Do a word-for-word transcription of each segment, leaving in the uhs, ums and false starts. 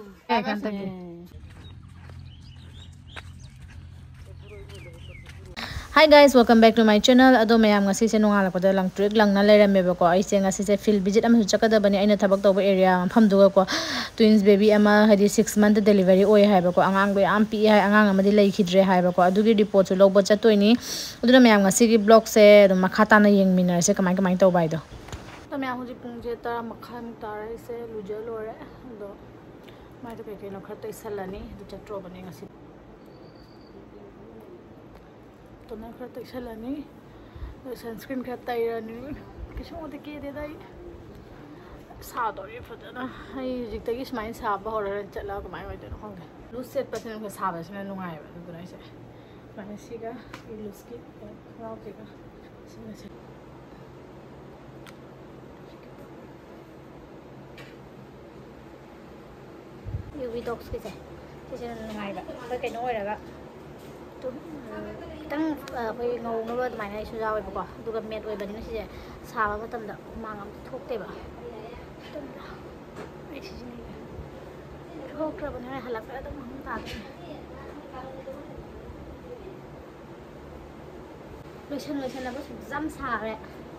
Hi guys, welcome back to my channel. Ado mayam ngasi se nungal ko da lang trek lang na lere mebe ko ai se ngasi se field visit am chaka da bani aina thabak toba area pham du ko twins baby ama hadi six month delivery oi hai ba ko angang be am pi hai angang amadi lai khidre hai ba ko adugi report su logba chatoi ni uduna mayam ngasi gi blog se dum khata na yeng minar se kamai kamai to bai do to mayam huji pungje ta makha mu tarai se luja lore do mai to ke ke no khata isalani du chatro bani ngasi तो ना करते चला नहीं sunscreen करता ही रहनी किसी को तो क्या देता ही साथ और ये पता ना ये जितना कि स्माइल साफ हो रहा है चला कमाई वाले तो होंगे लूज सेट पर से उनके साफ है इसमें लुंगाए वाले तो नहीं से मैंने सीखा ये लूज की खराब सीखा इसमें से ये भी डॉक्स के से जैसे लुंगाए वाले तो क्या नोए लगा तंग कोई ngầu nó luôn mày này suy ra vậy bọc tôi gặp mẹ tôi bận nó sẽ xả vào cái tầm đó mang ngắm thuốc tê bả thuốc rồi bên này hạt lạc phải tao không tạt đôi chân đôi chân là có sự dăm xả đấy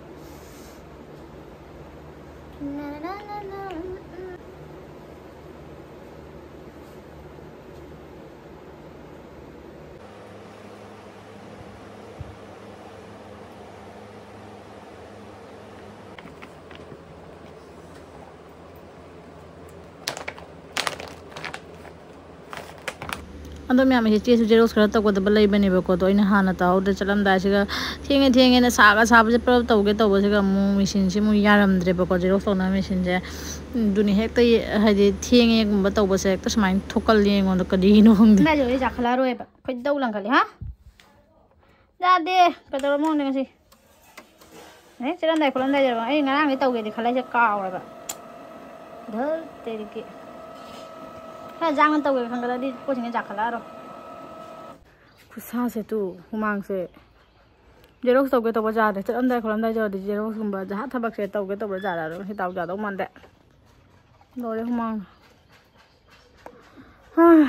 अंदर मैं हमें चीज़ xerox करता को दबल ही बने बको तो इन्हें हाना था उधर चलम दासी का ठेंगे ठेंगे ना सागा साब से प्रभ तो उगे तो वो से का मुँह मशीन से मुँह यार अंदर बको जेरोक्स होना मशीन से दुनिया है तो ये हजे ठेंगे एक बताओ बस एक तो समाइन ठोकल लिए एक मतलब कभी नहीं होंगे ना जो ये जाखला रोए बा फिर दो लंग खाली हाँ जादे कदर मोंग ने कैसी नहीं चलन दाई खुलन दाई जब ये गाना नहीं तो उगे दिखला से काव रहा धर तेरी के हाँ जांगन तो वे खंगला दी कुछ नहीं जाखला रो खुशा से तू हुमांग से जेरोक्स तो के तो बजा दे चल अंदर खोलम दाई जो दी जेरोक्स कुंबा जहाँ थबक से तो के तो बजा रहा रो हिताव जादो मन दे लोरे हुमांग हाँ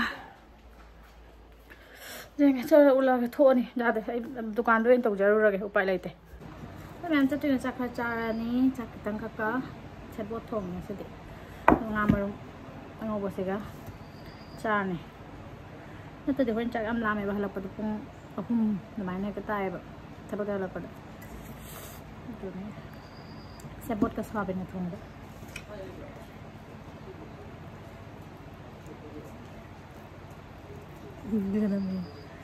जेंगे चल उला के थोनी जादे दुकान दो इन तो जरूर रखे ऊपर लेते तो मैं तो तुझे चखा चारा नहीं चख तंग का छबो थोंग से दे ngamarong ang obo siga chane nato de hon chak am lame ba halak pa pung ahum namai na ka tai ba thaba da la pa to ne sabot ka swabe na thong ba dina mi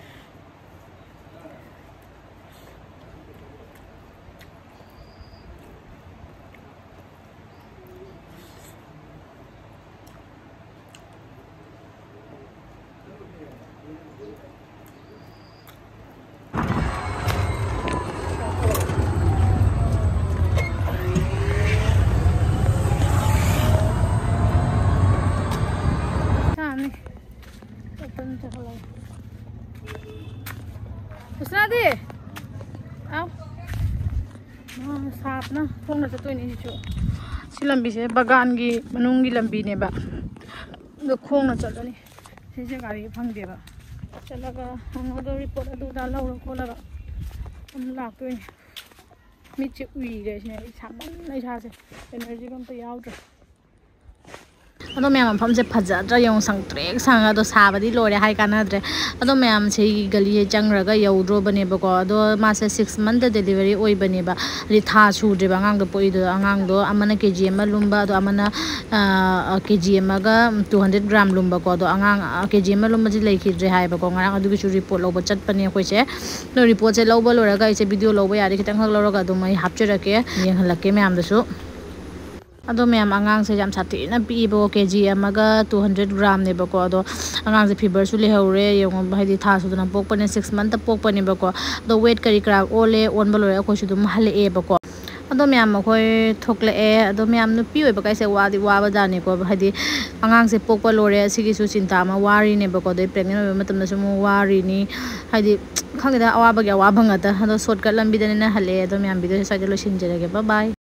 Usna di, aw, nah saat na, phone na sa tuin ini cu, si lambi se bagan gi, manung gi lambi ne ba, do khong na chala ni, si se gari phang de ba, chala ka, hang ada report adu dah lau ko la ka, am lak tuin, mit se ui ge se, saman na sa se, energy kam to yaw ra. अदो मैम फम से फजद्र यौ संग track संग अदो साबदी लोरे हाय कानद्रे अदो मैम से गली चंगरगा यौद्रो बनेबको अदो मासे सिक्स मंथ डिलीवरी ओइ बनेबा रि था सुद्रेबा अंगांग दो पोइदो अंगांग दो अमना केजी एम लुम्बा अदो अमना केजी एम गा टू हंड्रेड ग्राम लुम्बको अदो अंगांग केजी एम लुम्बा जि लेखिद्रे हायबको ngarang अदुगि सु रिपोर्ट लोबा चटपने खोइसे नो रिपोर्ट से लोबा लोरगा इसे वीडियो लोबा यारे खितंग हक लोरगा अदो मै हापचरके येंहलके मैम दसु अदो मैम आंगांग से जाम साथी ना पीबो केजी अमगा टू हंड्रेड ग्राम ने बको अदो आंगांग से फीवर सु लेहौरे यंग भाइदि था सुदना पोकपने सिक्स मंथ पोकपने बको दो वेट करी क्रा ओले ओन बलोरे अखो सु दुम हले ए बको अदो मैम अखोय थोकले ए अदो मैम नु पी ओय बकाय से वादि वाबा जाने को भाइदि आंगांग से पोकप लोरे सिगि सु चिंता मा वारी ने बको दे प्रेग्नेंट ओय मतम सु मु वारी नि हाइदि खंगदा अवाबा गे अवाबंगा ता अदो शॉर्टकट लंबी दने हले अदो मैम बिदो साइड लो सिंजरगे बाय बाय।